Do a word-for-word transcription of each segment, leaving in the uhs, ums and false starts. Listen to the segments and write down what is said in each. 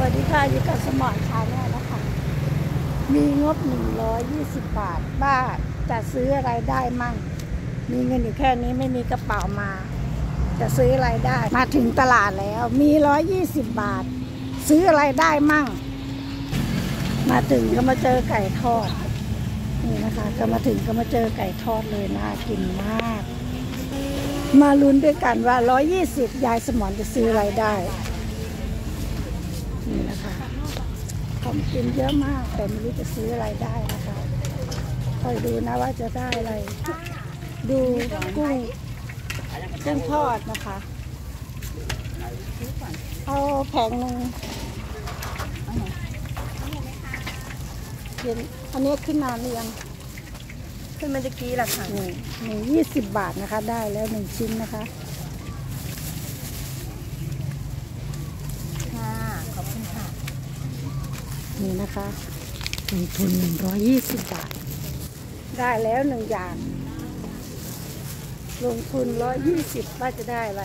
วัสดีค่ะอยู่กับสมอนชาแนลนะคะมีงบหนึ่งร้อยยี่สิบบาทบ้าจะซื้ออะไรได้มั่งมีเงินอยู่แค่นี้ไม่มีกระเป๋ามาจะซื้ออะไรได้มาถึงตลาดแล้วมีร้อยยี่สิบบาทซื้ออะไรได้มั่งมาถึงก็มาเจอไก่ทอดนี่นะคะก็มาถึงก็มาเจอไก่ทอดเลยน่ากินมากมาลุ้นด้วยกันว่าร้อยยี่สิบยายสมอนจะซื้ออะไรได้นี่นะคะของกินเยอะมากแต่ไม่รู้จะซื้ออะไรได้นะคะคอยดูนะว่าจะได้อะไรดูกุ้งกุ้งทอดนะคะเอาแผงหนึ่งเห็นอันนี้ขึ้นนานหรือยังขึ้นเมื่อกี้แหละค่ะหนึ่งหนึ่งยี่สิบบาทนะคะได้แล้วหนึ่งชิ้นนะคะค่ะขอบคุณค่ะนี่นะคะลงทุนหนึ่งร้อยยี่สิบบาทได้แล้วหนึ่งอย่างลงทุนร้อยยี่สิบว่าจะได้อะไร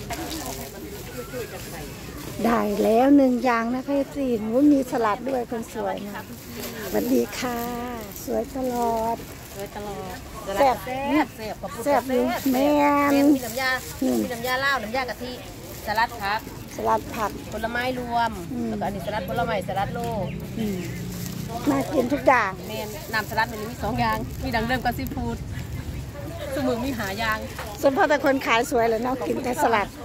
ได้แล้วหนึ่งอย่างนะคะจีนว่ามีสลัดด้วยคนสวยนะสวัสดีค่ะสวยตลอดสวยตลอดแซ่บแซ่บแซ่บกับแซ่บแม่มีน้ำยามีน้ำยาเหล้าน้ำยากะทิสลัดผักสลัดผักผลไม้รวมแล้วก็อันนี้สลัดผลไม้สลัดโลน่ากินทุกอย่างเมนน้ำสลัดมันมีสองอย่างมีดังเดิมกับซีฟู้ดสมือมีหายางส่วนพ่อแต่คนขายสวยเลยเนาะกินแต่สลัด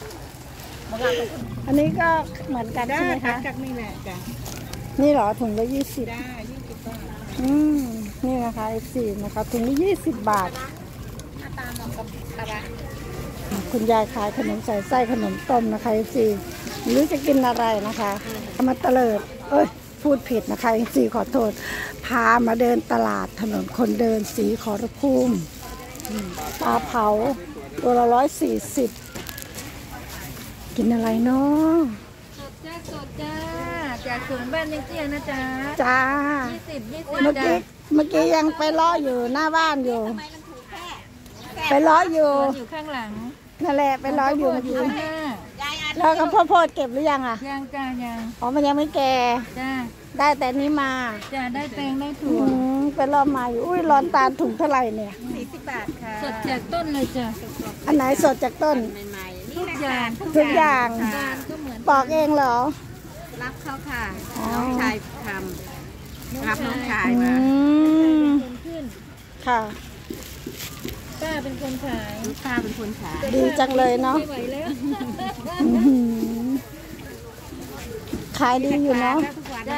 อันนี้ก็เหมือนกันใช่ไหมคะจากนี่แหละจ้ะนี่เหรอถุงละยี่สิบได้ยี่สิบบาทอืมนี่นะคะไอซีนะคะถุงละยี่สิบบาทหน้าตาเหมาะกับอะไรคุณยายขายขนมใส่ไส้ขนมต้มนะคะไอซีหรือจะกินอะไรนะคะมาเตลิดเอ้ยพูดผิดนะคะไอซีขอโทษพามาเดินตลาดถนนคนเดินสีขอรภูมิปลาเผาตัวละร้อยสี่สิบกินอะไรเนาะสดจ้าสดจ้าจากสวนบ้านยังเตี้ยนะจ๊ะจ้ายี่สิบยี่สิบเมื่อกี้เมื่อกี้ยังไปล้ออยู่หน้าบ้านอยู่ไปล้ออยู่อยู่ข้างหลังนั่นแหละไปล้ออยู่เมื่อกี้แล้วก็พ่อพ่อเก็บหรือยังอ่ะยังจ้ายังอ๋อมันยังไม่แก่จ้าได้แต่นี้มาจ้าได้แตงได้ถั่วไปล้อมาอยู่อุ้ยร้อนตาลถุงเท่าไหร่เนี่ยสี่สิบบาทค่ะสดจากต้นเลยจ้ะอันไหนสดจากต้นทุกอย่างทุกอย่างปอกเองเหรอรับเขาค่ะน้องชายทำรับน้องชายมาค่ะป้าเป็นคนขายป้าเป็นคนขายดีจังเลยเนาะขายดีอยู่เนาะ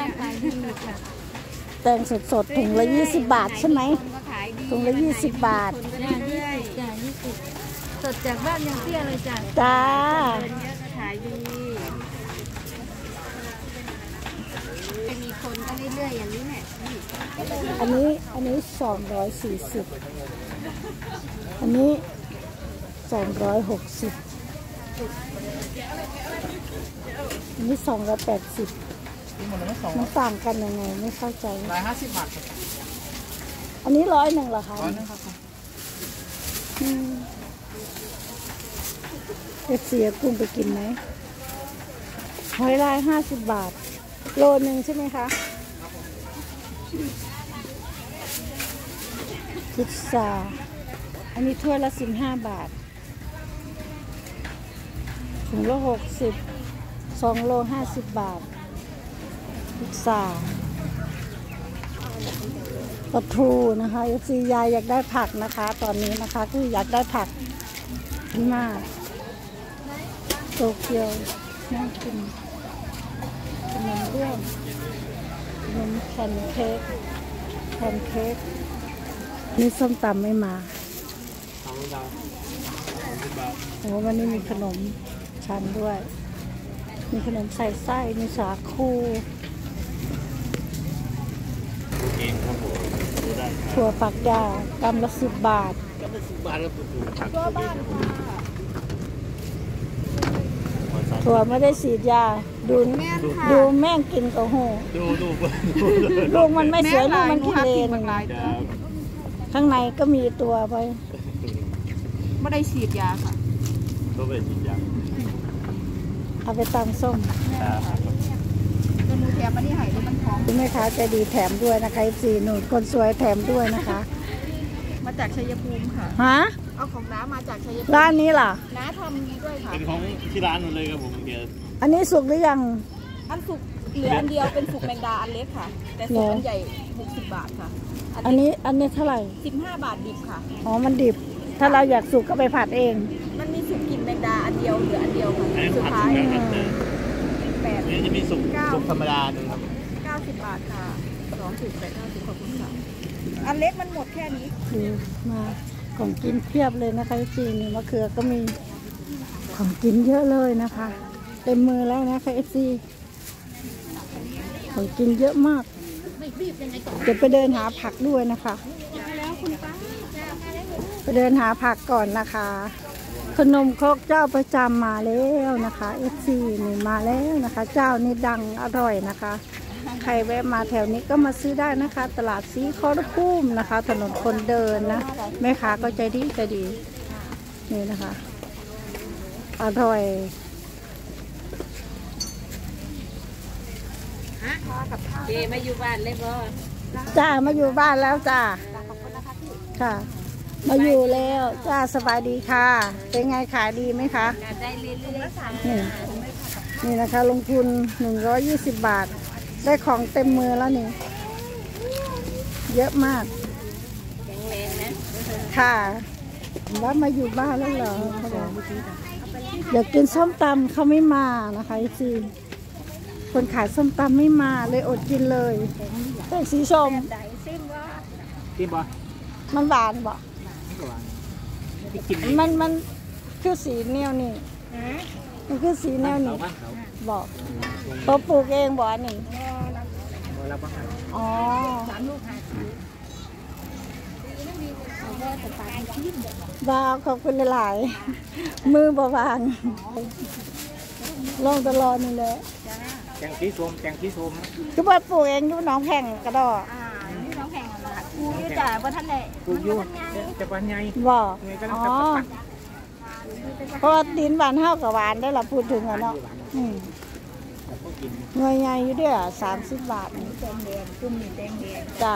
แตงสดสดถุงละยี่สิบบาทใช่ไหมถุงละยี่สิบบาทจ้ายี่สิบสดจากบ้านยังเตี้ยเลยจ้าจ้าขายดีจะมีคนก็เรื่อยๆอย่างนี้แหละอันนี้อันนี้สองร้อยสี่สิบอันนี้สองร้อยหกสิบอันนี้สองร้อยแปดสิบมันต่างกันยังไงไม่เข้าใจร้อยห้าสิบบาทอันนี้ร้อยหนึ่งเหรอคะร้อยนึงครับเอฟซีกุ้งไปกินไหมหอยลายห้าสิบบาทโลหนึ่งใช่ไหมคะพิซซ่าอันนี้ถ้วยละสิบห้าบาทถุงละหกสิบสองโลห้าสิบบาทพิซซ่าปลาทูนะคะเอฟซียายอยากได้ผักนะคะตอนนี้นะคะคืออยากได้ผักมากโตเกียวน่ากินขนมเบื้องขนมแผ่นเค้กแผ่นเค้กนี่ส้มตำไม่มาโอ้วันนี้มีขนมชั้นด้วยมีขนมใส่ไส้มีสาคูถั่วฝักยาวกำละสิบบาทกำละสิบบาทแล้วผักถั่วไม่ได้ฉีดยาดูดูแม่งกินกับหูดูดูลูกมันไม่สวยลูกมันขี้เลนข้างในก็มีตัวไปไม่ได้ฉีดยาค่ะก็ไม่ได้ฉีดยาเอาไปตำส้มม่ค้าใจดีแถมด้วยนะคะสี่หนุ่มคนสวยแถมด้วยนะคะมาจากชัยภูมิค่ะฮะเอาของน้ามาจากชัยภูมิร้านนี้ล่ะน้าทำด้วยค่ะเป็นของที่ร้านหมดเลยครับผมเดี๋ยวอันนี้สุกหรือยังอันสุกเหลืออันเดียวเป็นสุกแมงดาอันเล็กค่ะ แต่สุกอันใหญ่หกสิบบาทค่ะอันนี้อันนี้เท่าไหร่สิบห้าบาทดิบค่ะอ๋อมันดิบ ถ้าเราอยากสุกก็ไปผัดเองมันมีสุกกลิ่นแมงดาอันเดียวเหลืออันเดียวค่ะอันนี้สุดผัดท้ายสุกแล้วครับแปดอันนี้จะมีสุกเก้าสุกธรรมดาหนึ่งครับเก้าสิบบาทค่ะสองสิบแปดเก้าสิบขอบคุณค่ะ อันเล็กมันหมดแค่นี้ดูมาของกินเพียบเลยนะคะจีนี่มะเขือก็มีของกินเยอะเลยนะคะเต็มมือแล้วนะคะเอฟซีของกินเยอะมากจะไปเดินหาผักด้วยนะคะไปเดินหาผักก่อนนะคะขนมครกเจ้าประจำมาแล้วนะคะเอฟซีนี่มาแล้วนะคะ เจ้านี่ดังอร่อยนะคะใครแวะมาแถวนี้ก็มาซื้อได้นะคะ ตลาดสีคอรพุ่มนะคะ ถนนคนเดินนะแม่ค้าก็ใจดีใจดีนี่นะคะอร่อยเจมาอยู่บ้านเลยบ่จ้ามาอยู่บ้านแล้วจ้าค่ะ มาอยู่แล้วจ้าสบายดีค่ะ เป็นไงขายดีไหมคะได้เรื่อยๆนี่นี่นะคะ ลงทุนหนึ่งร้อยยี่สิบบาท ได้ของเต็มมือแล้วนี่ เยอะมากแข็งแรงนะค่ะว่ามาอยู่บ้านแล้วเหรอเขาบอกเดี๋ยวกินส้มตำเขาไม่มานะคะจีคนขายส้มตำไม่มาเลยอดกินเลยเป็นสีส้มกินบ่มันหวานบอกที่กินมันมันคือสีแนวนี่มันคือสีแนวนี่บ้านเขาบอกเขาปลูกเองบอกนี่เราบ้านอ๋อบ้าขอบคุณหลายๆมือบาวางลงตลอดนี่เลยแกงขี้ส้มแกงขี้ส้มคือว่าปลูกเองอยู่หน้องแข่งกระดออ่าที่น้องแข่งกันนะคะกูนี่จ่าว่าท่านไหนปลูกอยู่จะบ้านใหญ่บอกไงก็อ๋ต้อองตัดเพราะว่าดินหวานเท่ากับหวานได้เราพูดถึงอะเนาะอืมกินหน่วยใหญ่อยู่เด้อสามสิบบาทนี่แดงแดงจุ่มนี่แดงแดงจ้า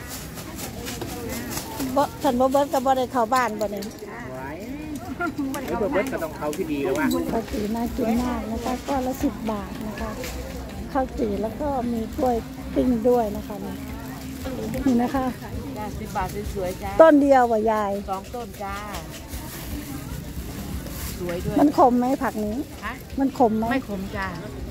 บ่ฉันบ่เบิดกับบ่ได้เข้าบ้านบ่นี่ไว้ไอ้ตัวเบิร์ดก็ต้องเขาที่ดีแล้วว่าข้าวจีน่ากินมากนะคะก้อนละสิบบาทนะคะข้าวจีแล้วก็มีกล้วยปิ้งด้วยนะคะนี่นี่นะคะจ้าสิบบาทสวยๆจ้าต้นเดียวว่ะยายสองต้นจ้า สวยด้วยมันขมไหมผักนี้ฮะมันขมไหมไม่ขมจ้าก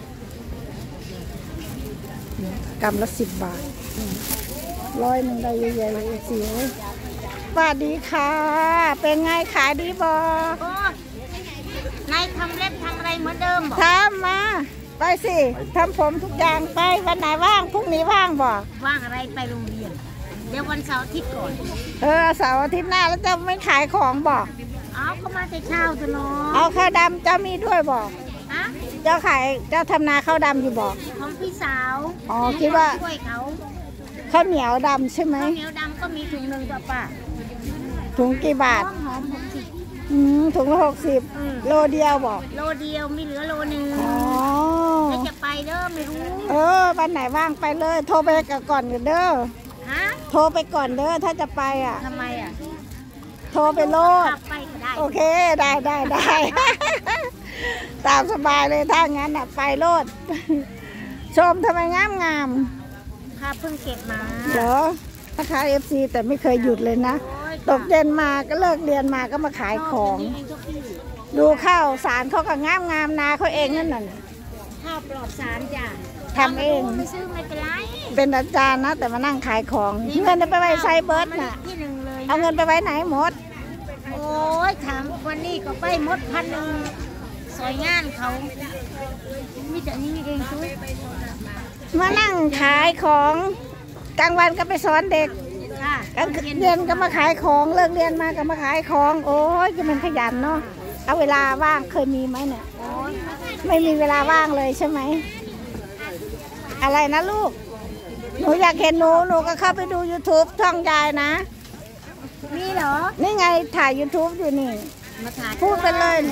ำละสิบบาทร้อยหนึ่งได้เยอะๆเลยสิสวัสดีค่ะ เป็นไงขายดีบอนายทำเล็บทำอะไรเหมือนเดิมทำมาไปสิทำผมทุกอย่างไปวันไหนว่างพรุ่งนี้ว่างบ่ว่างอะไรไปโรงเรียน เดี๋ยววันเสาร์อาทิตย์ก่อนเออเสาร์อาทิตย์หน้าแล้วจะไม่ขายของบ่เอาเขามาแต่เช้าจะนอเอาข้าวดำเจ้ามีด้วยบ่ฮะเจ้าขายเจ้าทำนาข้าวดำอยู่บ่ของพี่สาวอ๋อคิดว่าช่วยเขาข้าวเหนียวดำใช่ไหมข้าวเหนียวดำก็มีถุงหนึ่งกับป้าถุงกี่บาทหอมหอมหกสิบอืมถุงละหกสิบโลเดียวบ่โลเดียวมีเหลือโลหนึ่งอ๋อแล้วจะไปเด้อไม่รู้เออวันไหนว่างไปเลย โทรไปก่อนเด้อฮะโทรไปก่อนเด้อถ้าจะไปอ่ะทำไมอ่ะโทรไปโลดขับไปก็ได้โอเคได้ได้ได้ ตามสบายเลยถ้างั้นอ่ะไปโลด ชมทำไมงามงามข้าเพิ่งเก็บมาๆเหรอนะคะเอฟซีแต่ไม่เคยหยุดเลยนะโอ้ยตกเย็นมาก็เลิกเรียนมาก็มาขายของ ดูข้าวสารเขาก็งามงามๆนาเขาเองนั่นน่ะข้าวปลอดสารจ้ะทำเองไม่ซื้อไม่เป็นไรเป็นอาจารย์นะ แต่มานั่งขายของเงินไปไว้ไซเบิร์ดน่ะที่หนึ่งเลยเอาเงินไปไว้ไหนหมดโอ้ยถามวันนี้ก็ไปหมดพันหนึ่งสวยงานเขามีแต่นี้เองช่วยมานั่งขายของกลางวันก็ไปสอนเด็กค่ะกลางเรียนก็มาขายของเลิกเรียนมาก็มาขายของ โอ้ยจะเป็นขยันเนาะเอาเวลาว่างเคยมีไหมเนี่ยโอ้ยไม่มีเวลาว่างเลยใช่ไหมอะไรนะลูกหนูอยากเห็นหนูหนูก็เข้าไปดู YouTube ช่องยายนะมีเหรอนี่ไงถ่าย YouTube อยู่นี่มาถ่ายพูดไปเลยนี่โ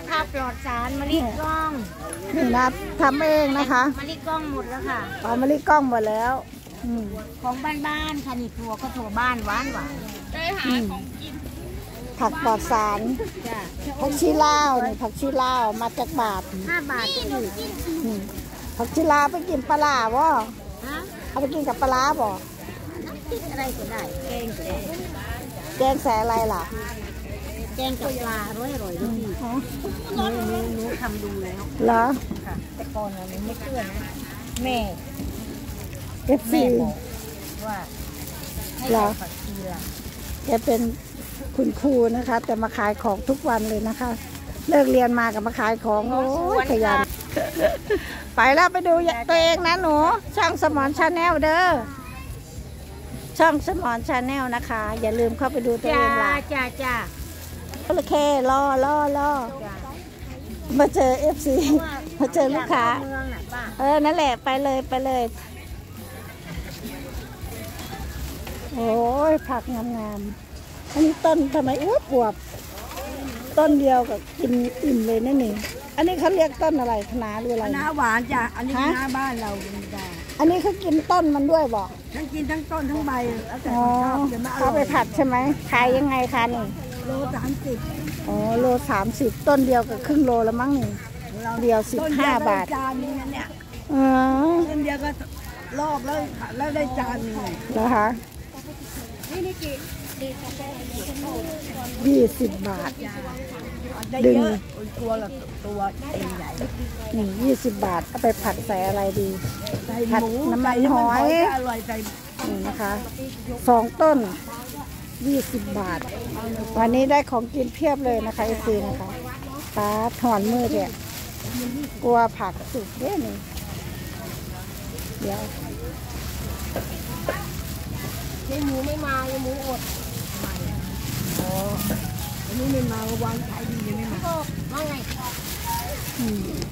ค่ะปลอดสารมะลิกล้องนี่นะทำเองนะคะมะลิกล้องหมดแล้วค่ะเอามะลิกล้องหมดแล้วอืมของบ้านๆค่ะนี่ถั่วก็ถั่วบ้านหวานหวานอืมผักปลอดสารจ้ะผักชีลาวนี่ผักชีลาวมาจากบาทห้าบาทก็อยู่อืมผักชีลาวไปกินปลาร้าบ่ฮะเอาไปกินกับปลาร้าบ่น้ำพริกอะไรก็ได้แกงก็ได้แกงใส่อะไรล่ะแกงกับปลาอร่อยอร่อยด้วยพี่ฮะหนูหนูหนูทำดูแล้วเหรอค่ะ แต่ก่อนน่ะหนูไม่เชื่อนะแม่เอฟซีแม่บอกว่าให้เหรใส่อผักชีละแกเป็นคุณครูนะคะ แต่มาขายของทุกวันเลยนะคะ เลิกเรียนมากับมาขายของโอ้ยขยัน ไปแล้วไปดูตัวเองนะหนู ช่องสมอนชาแนลเด้อช่องสมอนชาแนลนะคะ อย่าลืมเข้าไปดูตัวจ้าเองล่ะจ้าจ้าโอเครอรอรอจ้ามาเจอเอฟซีมาเจอลูกค้าเมืองน่ะป้าเออนั่นแหละไปเลยไปเลย โอ้ยผักงามๆอันนี้ต้นทำไมอวบอวบต้นเดียวกับกินอิ่มเลยนั่นนี่อันนี้เขาเรียกต้นอะไรคณะหรืออะไรคณะหวานจ้ะ อันนี้ฮะคณะบ้านเราธรรมดาอันนี้เขากินต้นมันด้วยบอกทั้งกินทั้งต้นทั้งใบ แล้วแต่อ๋อคนชอบจะมาอเขาร่ไปอยผัดใช่ไหมขายยังไงคะนี่โลสามสิบอ๋อโลสามสิบต้นเดียวกับครึ่งโลละมั้งนี่เราเดียวสิบต้นห้าเดียวก็บาทได้จานนึงนะเนี่ยอ๋อต้นเดียวก็รอบแล้วแล้วได้จานหนึงเหรอคะยี่สิบบาทได้ดึงเยอะตัวละตัวเองใหญ่นี่ยี่สิบบาทเอาไปผัดใส่อะไรดีใส่ผัดหมูน้ำมันใส่หอยก็อร่อยใส่นี่นะคะสองต้นยี่สิบบาท วันนี้ได้ของกินเพียบเลยนะคะไอซีนะคะปลาถอนมือเนี่ยกลัวผักสุกเนี่ยนี่เดี๋ยวยายหมูไม่มายายหมูอดอันนี้ไม่มาวางขายดียังไม่มาว่าไงอืม